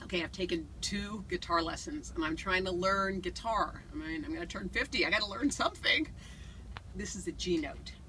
Okay, I've taken 2 guitar lessons and I'm trying to learn guitar. I mean, I'm going to turn 50. I got to learn something. This is a G note.